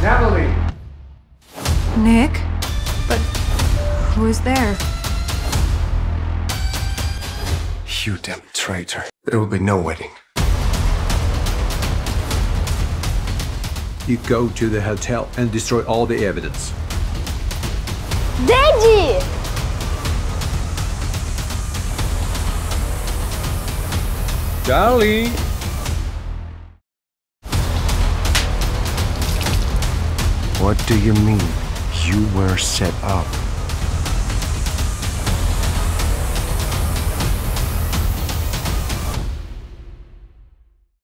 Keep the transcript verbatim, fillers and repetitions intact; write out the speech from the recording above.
Natalie! Nick? But who is there? You damn traitor. There will be no wedding. You go to the hotel and destroy all the evidence. Daddy! Darling! What do you mean? You were set up.